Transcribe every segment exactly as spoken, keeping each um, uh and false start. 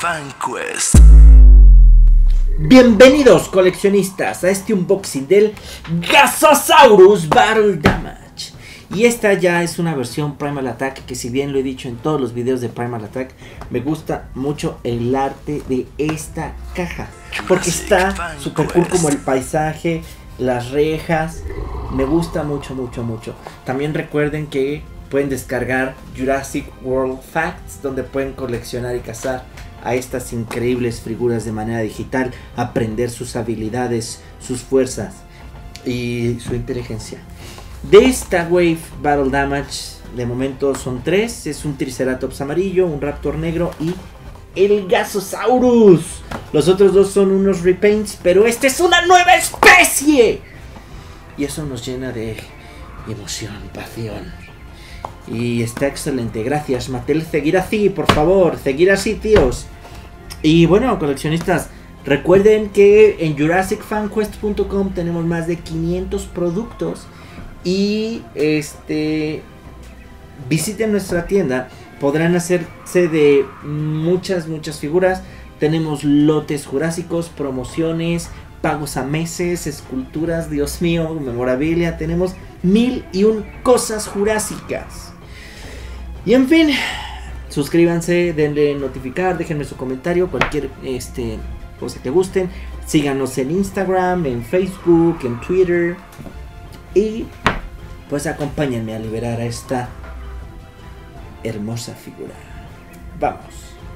FanQuest. Bienvenidos coleccionistas a este unboxing del Gasosaurus Battle Damage. Y esta ya es una versión Primal Attack, que si bien lo he dicho en todos los videos de Primal Attack, me gusta mucho el arte de esta caja, porque está super cool, como el paisaje, las rejas. Me gusta mucho, mucho, mucho. También recuerden que pueden descargar Jurassic World Facts, donde pueden coleccionar y cazar a estas increíbles figuras de manera digital, aprender sus habilidades, sus fuerzas y su inteligencia. De esta Wave Battle Damage, de momento son tres. Es un Triceratops amarillo, un Raptor negro y el Gasosaurus. Los otros dos son unos repaints, pero esta es una nueva especie. Y eso nos llena de emoción, pasión. Y está excelente, gracias Mattel. Seguir así, por favor, seguir así, tíos. Y bueno, coleccionistas, recuerden que en Jurassic Fan Quest punto com tenemos más de quinientos productos. Y este visiten nuestra tienda, podrán hacerse de muchas, muchas figuras. Tenemos lotes jurásicos, promociones, pagos a meses, esculturas, Dios mío, memorabilia. Tenemos mil y un cosas jurásicas. Y en fin, suscríbanse, denle notificar, déjenme su comentario, cualquier este, cosa que gusten. Síganos en Instagram, en Facebook, en Twitter. Y pues acompáñenme a liberar a esta hermosa figura. Vamos.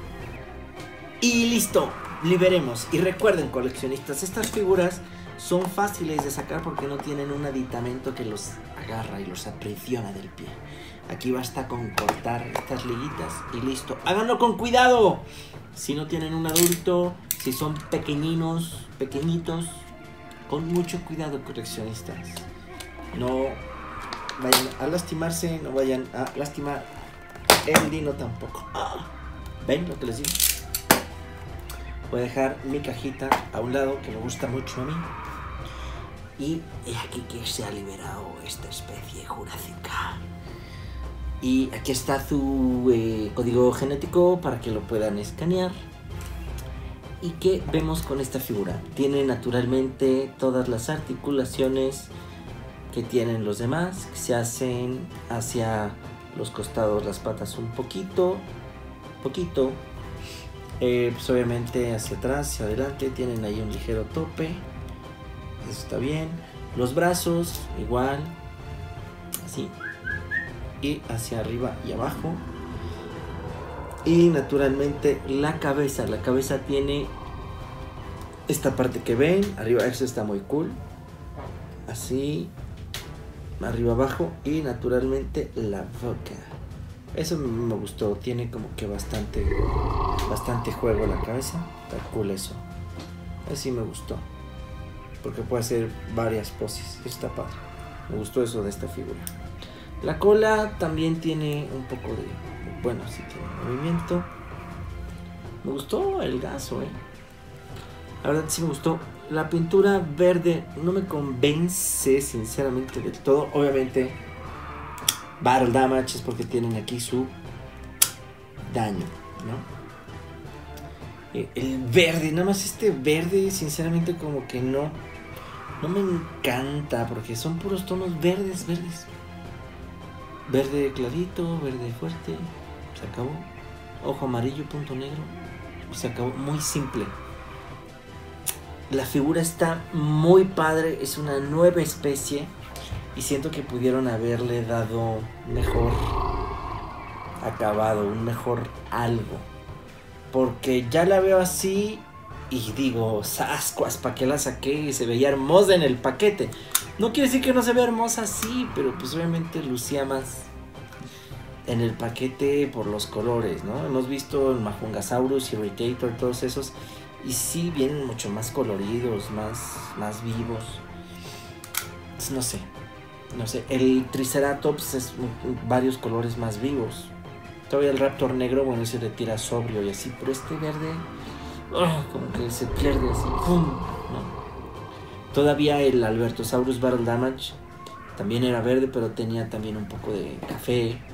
Y listo, liberemos. Y recuerden, coleccionistas, estas figuras son fáciles de sacar porque no tienen un aditamento que los agarra y los aprisiona del pie. Aquí basta con cortar estas liguitas y listo. Háganlo con cuidado. Si no tienen un adulto, si son pequeñinos, pequeñitos, con mucho cuidado, coleccionistas. No vayan a lastimarse, no vayan a lastimar el dino tampoco. ¿Ven lo que les digo? Voy a dejar mi cajita a un lado, que me gusta mucho a mí. Y aquí que se ha liberado esta especie jurásica. Y aquí está su eh, código genético para que lo puedan escanear. ¿Y qué vemos con esta figura? Tiene naturalmente todas las articulaciones que tienen los demás, que se hacen hacia los costados, las patas un poquito, poquito. Eh, pues obviamente hacia atrás, hacia adelante, tienen ahí un ligero tope. Eso está bien. Los brazos igual, así. Y hacia arriba y abajo. Y naturalmente la cabeza. La cabeza tiene esta parte que ven. Arriba, eso está muy cool. Así. Arriba abajo. Y naturalmente la boca. Eso me gustó. Tiene como que bastante Bastante juego la cabeza. Está cool eso. Así me gustó. Porque puede hacer varias poses. Está padre. Me gustó eso de esta figura. La cola también tiene un poco de... Bueno, sí tiene movimiento. Me gustó el gaso, eh. La verdad sí me gustó. La pintura verde no me convence sinceramente del todo. Obviamente Battle Damage es porque tienen aquí su daño, ¿no? El verde, nada más este verde sinceramente como que no No me encanta porque son puros tonos verdes, verdes. Verde clarito, verde fuerte. Se acabó. Ojo amarillo, punto negro. Se acabó. Muy simple. La figura está muy padre. Es una nueva especie. Y siento que pudieron haberle dado mejor acabado, un mejor algo. Porque ya la veo así y digo, sascuas, ¿para qué la saqué? Se veía hermosa en el paquete. No quiere decir que no se vea hermosa así, pero pues obviamente lucía más en el paquete por los colores, ¿no? Hemos visto el Majungasaurus, Irritator, todos esos, y sí vienen mucho más coloridos, más, más vivos. No sé, no sé. El Triceratops es varios colores más vivos. Todavía el Raptor negro, bueno, se retira sobrio y así, pero este verde, oh, como que se pierde así, ¡pum! ¿No? Todavía el Albertosaurus Battle Damage también era verde, pero tenía también un poco de café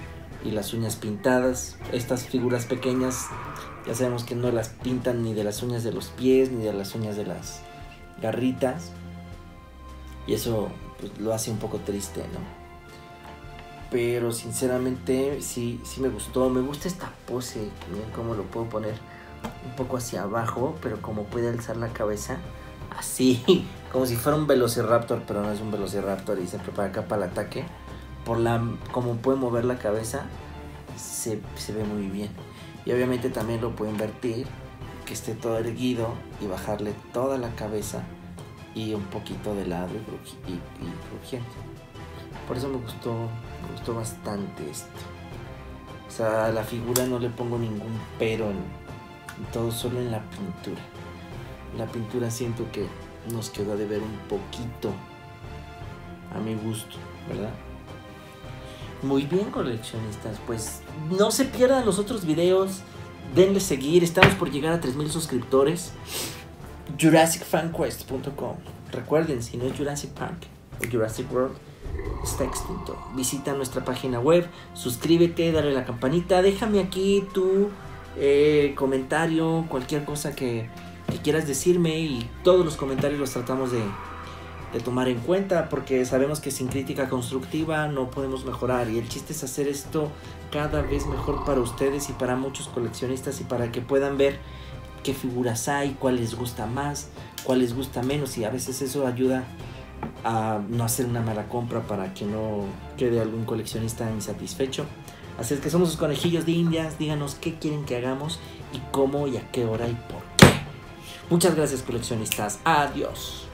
y las uñas pintadas. Estas figuras pequeñas ya sabemos que no las pintan ni de las uñas de los pies ni de las uñas de las garritas, y eso pues lo hace un poco triste, ¿no? Pero sinceramente sí, sí me gustó. Me gusta esta pose, miren cómo lo puedo poner un poco hacia abajo, pero como puede alzar la cabeza así, como si fuera un velociraptor, pero no es un velociraptor y se prepara acá para el ataque. Por la, como puede mover la cabeza, se, se ve muy bien. Y obviamente también lo puedo invertir, que esté todo erguido y bajarle toda la cabeza y un poquito de lado y, cruji, y, y crujiente. Por eso me gustó, me gustó bastante esto. O sea, a la figura no le pongo ningún pero en, en todo, solo en la pintura. La pintura siento que nos quedó de ver un poquito a mi gusto, ¿verdad? Muy bien, coleccionistas, pues no se pierdan los otros videos, denle seguir, estamos por llegar a tres mil suscriptores. Jurassic Fan Quest punto com. Recuerden, si no es Jurassic Park o Jurassic World, está extinto. Visita nuestra página web, suscríbete, dale a la campanita, déjame aquí tu eh, comentario, cualquier cosa que, que quieras decirme, y todos los comentarios los tratamos de de tomar en cuenta, porque sabemos que sin crítica constructiva no podemos mejorar, y el chiste es hacer esto cada vez mejor para ustedes y para muchos coleccionistas, y para que puedan ver qué figuras hay, cuál les gusta más, cuál les gusta menos, y a veces eso ayuda a no hacer una mala compra para que no quede algún coleccionista insatisfecho. Así es que somos los conejillos de Indias. Díganos qué quieren que hagamos y cómo y a qué hora y por qué. Muchas gracias, coleccionistas. Adiós.